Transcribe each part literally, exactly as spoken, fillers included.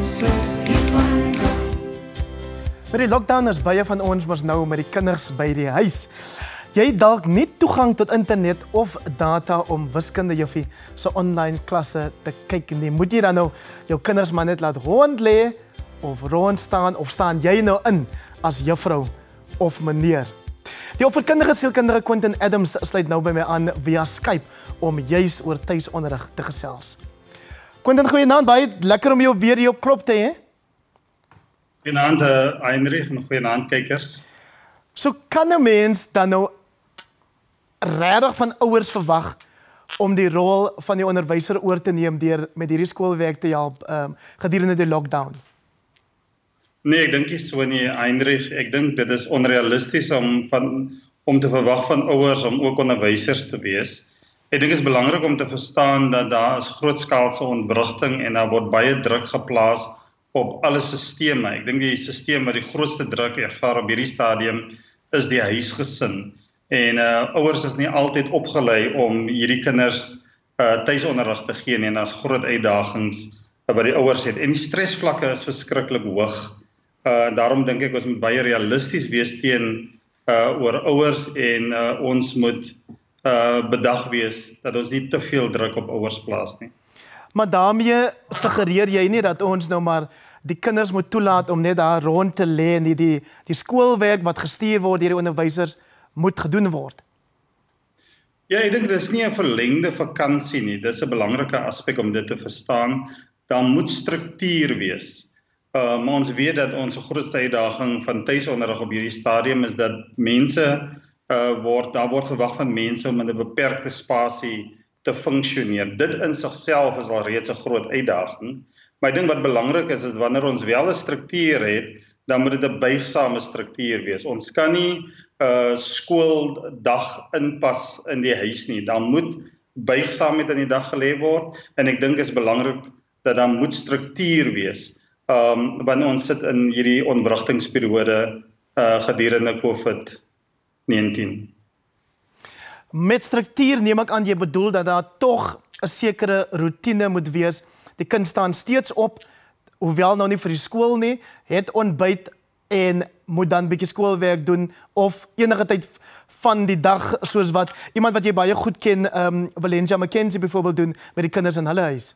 Met die lockdown is baie van ons mos nou met die kinders by die huis. Jy het dalk nie toegang tot internet of data om wiskunde juffie se online klasse te kyk nie. Moet jy dan nou jou kinders maar net laat rond lê of rond staan of staan jy nou in as juffrou of meneer? Die opvoedkundige sielkundige Quentin Adams sluit nou by my aan via Skype om juis oor tuisonderrig te gesels. Quentin, goeienaand, baie lekker om jou weer hier op klop te hê. Goeienaand, uh, Heinrich, en goeienaand, kijkers. So kan 'n mens dan nou regtig van ouers verwag om die rol van die onderwyser oor te neem deur met hierdie skoolwerk te help um, gedurende die lockdown? Nee, ek dink nie so nie, Heinrich. Ek dink dit is onrealisties om, van, om te verwag van ouers om ook onderwysers te wees. Ek dink dit is belangrik om te verstaan dat daar is grootskaalse ontwrigting en daar word baie druk geplaas op alle sisteme. Ek dink die sisteem wat die grootste druk ervaar op hierdie stadium is die huisgesin. En uh, ouers is nie altyd opgelei om hierdie kinders uh, tuisonderrig te gee en as groot uitdagings uh, wat die ouers het. En die stresvlakke is verskriklik hoog. Uh, daarom dink ek ons moet baie realisties wees teen uh, oor ouers en uh, ons moet uh, bedag wees dat ons nie te veel druk op ouers plaas nie. Maar daarmee suggereer jy nie dat ons nou maar die kinders moet toelaat om net daar rond te lê en die, die, die skoolwerk wat gestuur word deur die onderwysers moet gedoen word? Ja, ek dink dit is nie 'n verlengde vakansie nie. Dit is 'n belangrike aspek om dit te verstaan. Daar moet struktuur wees. Uh, maar ons weet dat ons grootste uitdaging van tuisonderrig op hierdie stadium is dat mense uh, word, daar word verwag van mense om in 'n beperkte spasie te funksioneer. Dit in sigself is al reeds 'n groot uitdaging. Maar ek dink wat belangrik is, is wanneer ons wel 'n struktuur het, dan moet dit 'n buigsame struktuur wees. Ons kan nie uh, skooldag inpas in die huis nie. Dan moet buigsaamheid in die dag gelê word. En ek dink is belangrik dat daar moet struktuur wees. Um, wanneer ons sit in hierdie ontwrigtingsperiode uh, gedurende COVID negentien. Met struktuur neem ek aan jy bedoel dat daar tog 'n sekere roetine moet wees. Die kind staan steeds op, hoewel nou nie vir die skool nie, het ontbyt en moet dan 'n bietjie skoolwerk doen of enige tyd van die dag soos wat iemand wat jy baie goed ken, um, Valencia McKenzie byvoorbeeld doen met die kinders in hulle huis.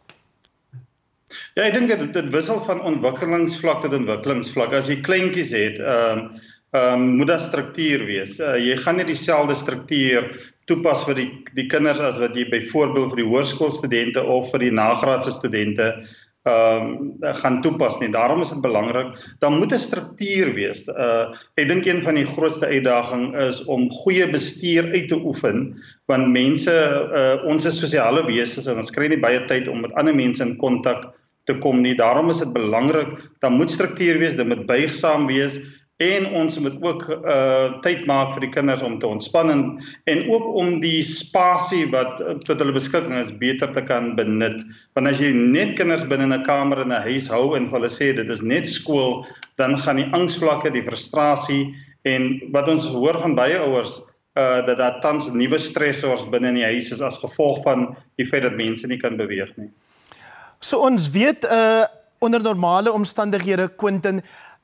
Ja, ek dink dit, dit wissel van ontwikkelingsvlak tot ontwikkelingsvlak. As jy kleintjies het, um, um, moet daar struktuur wees. Uh, jy gaan nie dieselfde struktuur toepas vir die, die kinders as wat jy byvoorbeeld vir die hoërskoolstudente of vir die nagraadse studente um, gaan toepas nie. Daarom is dit belangrik, dan moet 'n struktuur wees. Uh, ek dink een van die grootste uitdaging is om goeie bestuur uit te oefen, want mense, uh, ons is sosiale wesens en ons kry nie baie tyd om met ander mense in kontak te kom nie. Daarom is dit belangrik, dan moet struktuur wees, dit moet buigsaam wees, en ons moet ook uh, tyd maak vir die kinders om te ontspan en, en ook om die spasie wat tot hulle beskikking is beter te kan benut. Want as jy net kinders binne 'n kamer in 'n huis hou en vir hulle sê dit is net skool, dan gaan die angsvlakke, die frustrasie en wat ons hoor van baie ouers, uh, dat daar tans nuwe stressors binne in die huis is as gevolg van die feit dat mense nie kan beweeg nie. So ons weet uh, onder normale omstandighede, Quentin,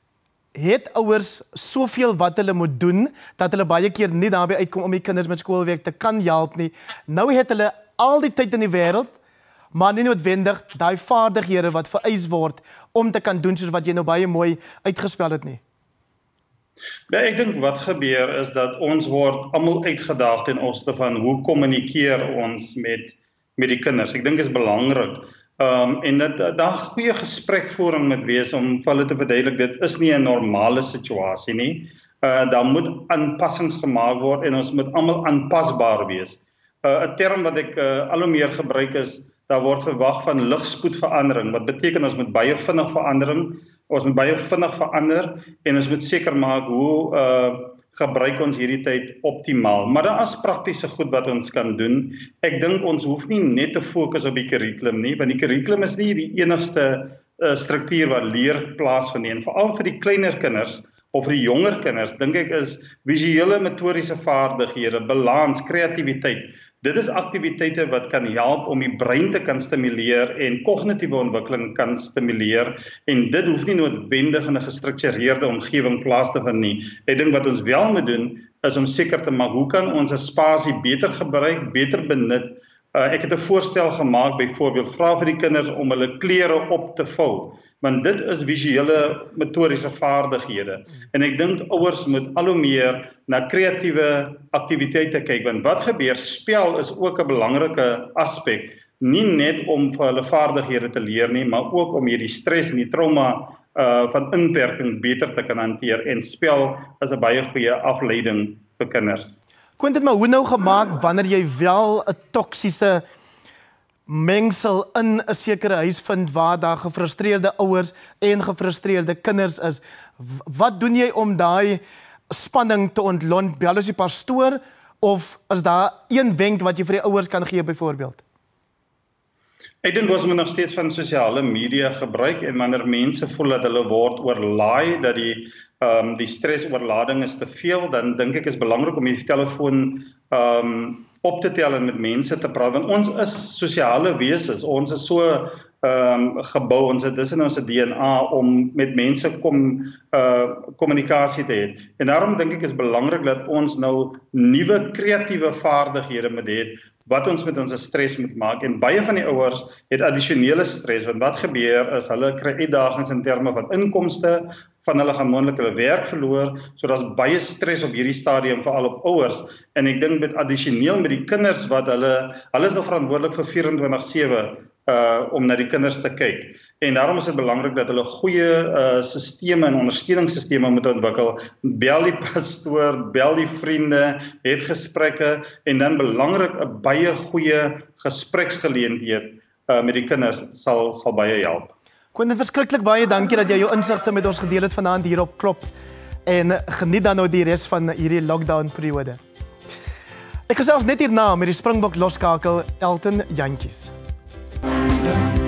het ouers soveel wat hulle moet doen, dat hulle baie keer nie daarby uitkom om die kinders met skoolwerk te kan help nie. Nou het hulle al die tyd in die wêreld, maar nie noodwendig daai vaardighede wat vereis word om te kan doen soos wat jy nou baie mooi uitgespel het nie. Ja, ek dink wat gebeur is dat ons word almal uitgedaag ten opsigte van hoe kommunikeer ons met, met die kinders. Ek dink dit is belangrik. Um, en dat daar goeie gesprekvoering moet wees om vir hulle te verduidelik, dit is nie 'n normale situasie nie. Uh, daar moet aanpassings gemaak word en ons moet almal aanpasbaar wees. 'n uh, term wat ek uh, al hoe meer gebruik is, daar word verwag van ligspoedverandering, wat beteken ons moet baie vinnig verandering, ons moet baie vinnig verander en ons moet seker maak hoe uh, gebruik ons hierdie tyd optimaal. Maar daar is praktiese goed wat ons kan doen. Ek dink ons hoef nie net te fokus op die kurrikulum nie, want die kurrikulum is nie die enigste uh, struktuur wat leer plaasvind nie. En veral vir die kleiner kinders of vir die jonger kinders, dink ek is visuele metodiese vaardighede, balans, kreatiwiteit Dit is aktiwiteite wat kan help om die brein te kan stimuleer en kognitiewe ontwikkeling kan stimuleer en dit hoef nie noodwendig in 'n gestruktureerde omgewing plaas te vind nie. Ek dink wat ons wel moet doen is om seker te maak hoe kan ons 'n spasie beter gebruik, beter benut. Uh, ek het 'n voorstel gemaak byvoorbeeld vra vir die kinders om hulle klere op te vou. Want dit is visuele motoriese vaardighede. En ek dink ouers moet al hoe meer na kreatiewe aktiwiteite kyk, want wat gebeur, spel is ook 'n belangrike aspek, nie net om vir hulle vaardighede te leer nie, maar ook om hierdie stres en die trauma uh, van inperking beter te kan hanteer, en spel is 'n baie goeie afleiding vir kinders. Quentin, maar hoe nou gemaak wanneer jy wel 'n toksiese mengsel in 'n sekere huis vind waar daar gefrustreerde ouers en gefrustreerde kinders is? Wat doen jy om daai spanning te ontlont? Bel as die pastoor of is daar een wenk wat jy vir die ouers kan gee byvoorbeeld? Ek dink ons moet nog steeds van sosiale media gebruik en wanneer mense voel dat hulle word oorlaai, dat die um, die stresoorlading is te veel, dan dink ek is belangrik om die telefoon um, op te tel en met mense te praat, want ons is sosiale wesens, ons is so um, gebou, ons het dis in ons D N A om met mense kom uh, kommunikasie te hê. En daarom dink ek is belangrik dat ons nou nuwe kreatiewe vaardighede moet hê, wat ons met ons stres moet maak, en baie van die ouers het addisionele stres, want wat gebeur is, hulle kry uitdagings in terme van inkomste, van hulle gaan moontlik hulle werk verloor, so daar's baie stres op hierdie stadium, veral op ouers, en ek dink met addisioneel met die kinders, wat hulle, hulle is nog verantwoordelik vir vierentwintig sewe, uh, om na die kinders te kyk, en daarom is dit belangrik dat hulle goeie uh, sisteme en ondersteuningssisteme moet ontwikkel, bel die pastoor, bel die vriende, het gesprekke, en dan belangrik 'n baie goeie gespreksgeleentheid uh, met die kinders sal, sal baie help. Quentin, verskriklik baie dankie dat jy jou insigte met ons gedeel het vanaand hier op Klop, en geniet dan nou die res van hierdie lockdown periode. Ek gesels net hierna met die Springbok loskakel Elton Jantjies.